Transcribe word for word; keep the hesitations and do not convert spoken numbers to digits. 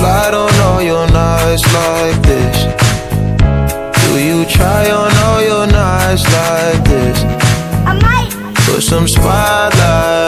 slide on all your nights like this? Do you try on all your nights like this? I might put some spotlight